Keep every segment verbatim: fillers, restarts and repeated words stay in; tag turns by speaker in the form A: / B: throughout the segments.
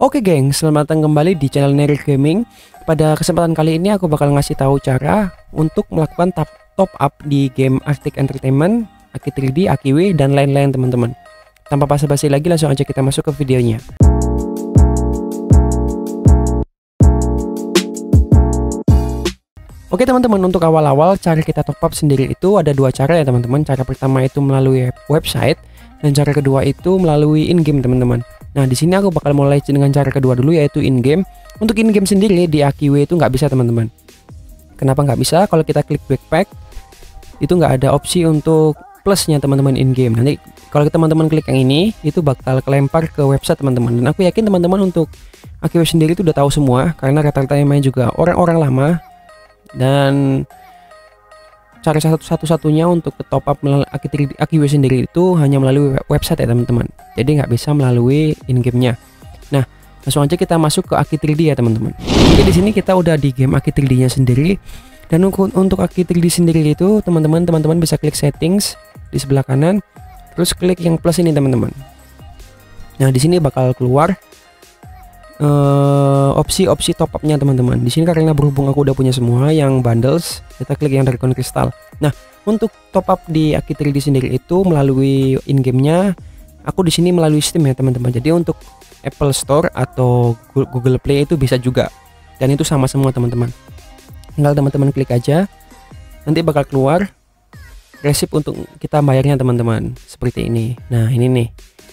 A: Oke geng, selamat datang kembali di channel Nerik Gaming. Pada kesempatan kali ini aku bakal ngasih tahu cara untuk melakukan top, top up di game Arctic Entertainment, Aki tiga D, Aki W, dan lain-lain teman-teman. Tanpa basa-basi lagi, langsung aja kita masuk ke videonya. Oke teman-teman, untuk awal-awal cara kita top up sendiri itu ada dua cara ya teman-teman. Cara pertama itu melalui website, dan cara kedua itu melalui in-game teman-teman. Nah di sini aku bakal mulai dengan cara kedua dulu, yaitu in-game. Untuk in-game sendiri di Aki W itu nggak bisa teman-teman. Kenapa nggak bisa? Kalau kita klik backpack itu nggak ada opsi untuk plusnya teman-teman in-game. Nanti kalau teman-teman klik yang ini itu bakal kelempar ke website teman-teman. Dan aku yakin teman-teman untuk Aki W sendiri itu udah tahu semua, karena rata-rata yang main juga orang-orang lama. Dan cara satu-satunya untuk ke top up melalui Aki W sendiri itu hanya melalui website ya teman-teman. Jadi nggak bisa melalui in-game-nya. Nah, langsung aja kita masuk ke Aki tiga D ya teman-teman. Oke, di sini kita udah di game Aki tiga D-nya sendiri. Dan untuk Aki tiga D sendiri itu teman-teman teman-teman bisa klik settings di sebelah kanan, terus klik yang plus ini teman-teman. Nah, di sini bakal keluar opsi-opsi uh, top up-nya teman-teman. Di sini karena berhubung aku udah punya semua yang bundles, kita klik yang Dragon Crystal. Nah, untuk top up di Aki tiga D sendiri itu melalui in-game-nya, aku di sini melalui Steam ya teman-teman. Jadi untuk Apple Store atau Google Play itu bisa juga. Dan itu sama semua teman-teman. Tinggal teman-teman klik aja, nanti bakal keluar resip untuk kita bayarnya teman-teman. Seperti ini. Nah, ini nih.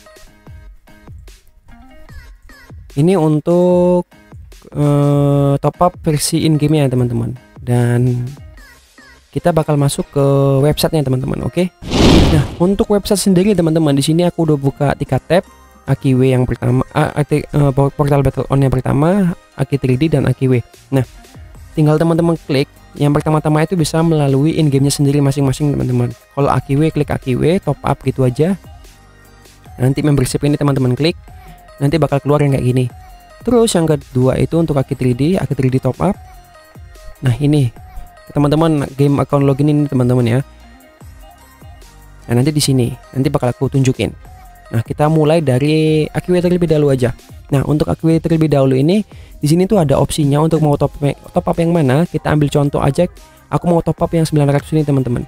A: Ini untuk uh, top up versi in-game ya teman-teman. Dan kita bakal masuk ke websitenya teman-teman. Oke. Nah, untuk website sendiri teman-teman, di sini aku udah buka tiga tab. Aki W yang pertama, uh, uh, Portal Battle On yang pertama, Aki tiga D, dan Aki W. Nah, tinggal teman-teman klik. Yang pertama-tama itu bisa melalui in-game-nya sendiri masing-masing teman-teman. Kalau Aki W, klik Aki W, top up gitu aja. Nanti membership ini teman-teman klik. Nanti bakal keluar yang kayak gini. Terus yang kedua itu untuk Aki tiga D, Aki tiga D top up. Nah ini teman-teman, game account login ini teman-teman ya. Nah nanti di sini nanti bakal aku tunjukin. Nah kita mulai dari Aki W terlebih dahulu aja. Nah untuk Aki W terlebih dahulu ini di sini tuh ada opsinya untuk mau top top up yang mana. Kita ambil contoh aja. Aku mau top up yang sembilan ratus ini teman-teman.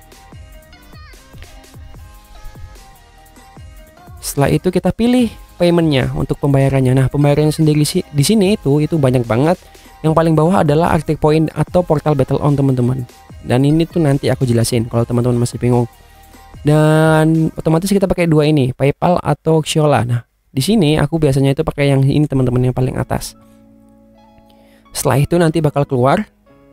A: Setelah itu kita pilih paymentnya untuk pembayarannya. Nah pembayarannya sendiri sih di sini itu itu banyak banget. Yang paling bawah adalah Arctic Point atau Portal Battle On teman-teman. Dan ini tuh nanti aku jelasin kalau teman-teman masih bingung. Dan otomatis kita pakai dua ini, PayPal atau Xiola. Nah di sini aku biasanya itu pakai yang ini teman-teman, yang paling atas. Setelah itu nanti bakal keluar.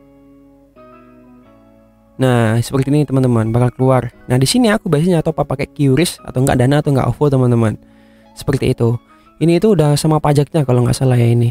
A: Nah seperti ini teman-teman, bakal keluar. Nah di sini aku biasanya top up pakai Q R I S atau enggak Dana atau enggak O V O teman-teman. Seperti itu. Ini itu udah sama pajaknya kalau nggak salah ya ini.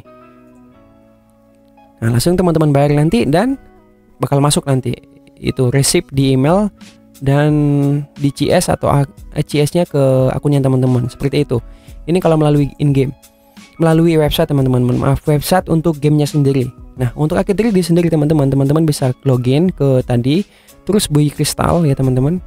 A: Nah langsung teman-teman bayar nanti dan bakal masuk nanti itu resip di email dan di C S atau C S-nya ke akunnya teman-teman. Seperti itu. Ini kalau melalui in-game. Melalui website teman-teman. Maaf, website untuk gamenya sendiri. Nah untuk Aki tiga D sendiri teman-teman, teman-teman bisa login ke tadi, terus bui kristal ya teman-teman.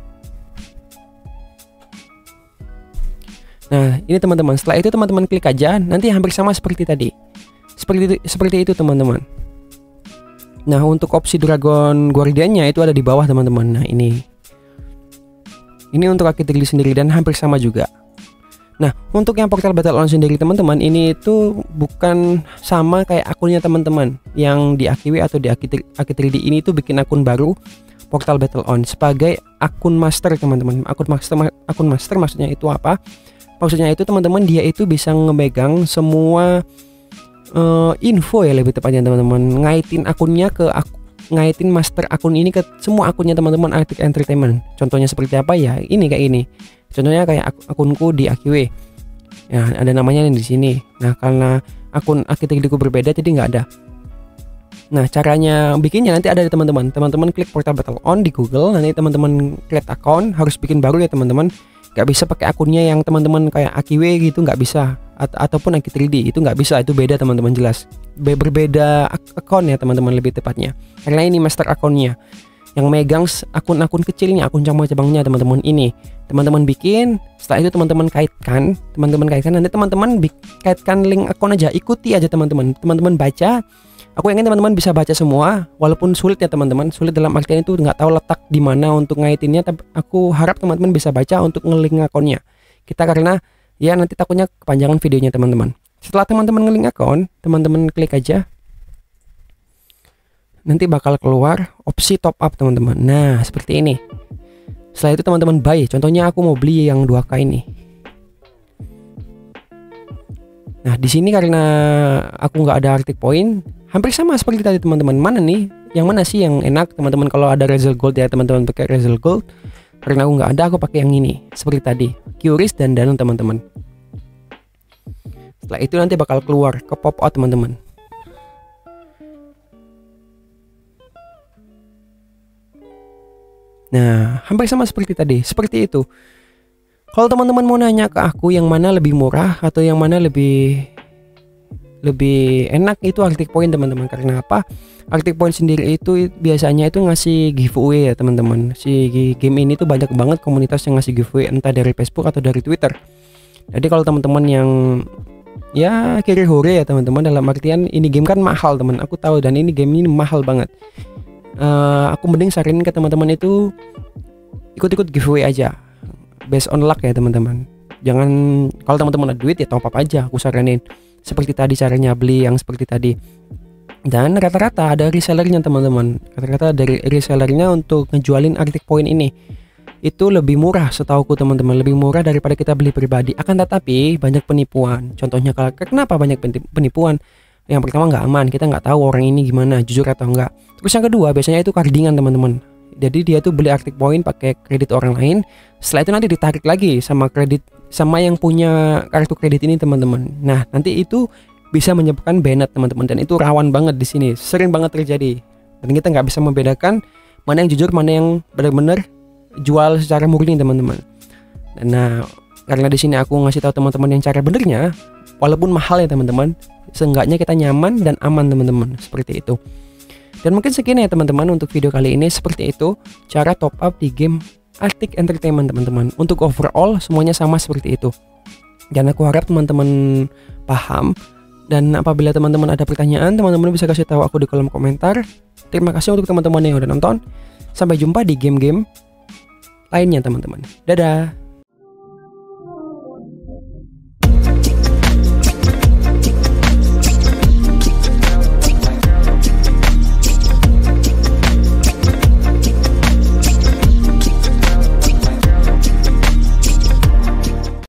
A: Nah ini teman-teman, setelah itu teman-teman klik aja, nanti hampir sama seperti tadi. Seperti itu, seperti itu teman-teman. Nah untuk opsi Dragon Guardian-nya itu ada di bawah teman-teman. Nah ini Ini untuk Aki tiga D sendiri dan hampir sama juga. Nah untuk yang Portal Battle On sendiri teman-teman, ini itu bukan sama kayak akunnya teman-teman yang di Aki W atau di Aki tiga D. Ini itu bikin akun baru Portal Battle On sebagai akun master teman-teman. Akun master, akun master maksudnya itu apa? Maksudnya itu teman-teman, dia itu bisa ngemegang semua uh, info ya lebih tepatnya teman-teman. Ngaitin akunnya ke aku, ngaitin master akun ini ke semua akunnya teman-teman Arctic Entertainment. Contohnya seperti apa ya? Ini kayak ini. Contohnya kayak ak akunku di Aki W. Ya ada namanya di sini. Nah karena akun Aki tiga D ku berbeda jadi nggak ada. Nah caranya bikinnya nanti ada di teman-teman. Teman-teman klik Portal Battle On di Google. Nanti teman-teman create account, harus bikin baru ya teman-teman. Gak bisa pakai akunnya yang teman-teman kayak Aki W gitu, nggak bisa. A ataupun Aki tiga D itu nggak bisa, itu beda teman-teman, jelas Be berbeda ak akun ya teman-teman lebih tepatnya, karena ini master akunnya. yang megang akun-akun kecilnya, akun cabang-cabangnya teman-teman ini. Teman-teman bikin, setelah itu teman-teman kaitkan, teman-teman kaitkan nanti teman-teman kaitkan link akun aja, ikuti aja teman-teman. Teman-teman baca. Aku ingin teman-teman bisa baca semua, walaupun sulit ya teman-teman. Sulit dalam artian itu nggak tahu letak di mana untuk ngaitinnya, tapi aku harap teman-teman bisa baca untuk ngelink akunnya. Kita karena ya nanti takutnya kepanjangan videonya teman-teman. Setelah teman-teman ngelink akun, teman-teman klik aja. Nanti bakal keluar opsi top up teman-teman. Nah seperti ini. Setelah itu teman-teman buy. Contohnya aku mau beli yang dua K ini. Nah di sini karena aku nggak ada Arctic Point, hampir sama seperti tadi teman-teman. Mana nih? Yang mana sih yang enak teman-teman? Kalau ada Result Gold ya teman-teman pakai Result Gold. Karena aku nggak ada, aku pakai yang ini. Seperti tadi, Curious dan Danone teman-teman. Setelah itu nanti bakal keluar ke pop out teman-teman. Nah, hampir sama seperti tadi, seperti itu. Kalau teman-teman mau nanya ke aku yang mana lebih murah atau yang mana lebih lebih enak, itu Arctic Point teman-teman. Karena apa? Arctic Point sendiri itu biasanya itu ngasih giveaway ya teman-teman. Si game ini tuh banyak banget komunitas yang ngasih giveaway, entah dari Facebook atau dari Twitter. Jadi kalau teman-teman yang ya kiri hore ya teman-teman, dalam artian ini game kan mahal teman, aku tahu, dan ini game ini mahal banget. Uh, aku mending saranin ke teman-teman itu ikut-ikut giveaway aja, based on luck ya teman-teman. Jangan, kalau teman-teman ada duit ya top up aja, aku saranin seperti tadi caranya beli yang seperti tadi. Dan rata-rata ada resellernya teman-teman, rata-rata dari resellernya untuk ngejualin Arctic Point ini itu lebih murah setauku teman-teman, lebih murah daripada kita beli pribadi. Akan tetapi banyak penipuan. Contohnya kalau kenapa banyak penipuan? Yang pertama nggak aman, kita nggak tahu orang ini gimana, jujur atau enggak. Terus yang kedua biasanya itu cardingan teman-teman. Jadi dia tuh beli Arctic Point pakai kredit orang lain. Setelah itu nanti ditarik lagi sama kredit sama yang punya kartu kredit ini teman-teman. Nah nanti itu bisa menyebabkan bailout teman-teman, dan itu rawan banget di sini, sering banget terjadi. Dan kita nggak bisa membedakan mana yang jujur, mana yang benar-benar jual secara murni teman-teman. Nah karena di sini aku ngasih tahu teman-teman yang cara benernya, walaupun mahal ya teman-teman, seenggaknya kita nyaman dan aman teman-teman, seperti itu. Dan mungkin sekian ya teman-teman untuk video kali ini, seperti itu cara top up di game Arctic Entertainment teman-teman. Untuk overall semuanya sama seperti itu. Dan aku harap teman-teman paham. Dan apabila teman-teman ada pertanyaan, teman-teman bisa kasih tahu aku di kolom komentar. Terima kasih untuk teman-teman yang udah nonton. Sampai jumpa di game-game lainnya teman-teman. Dadah.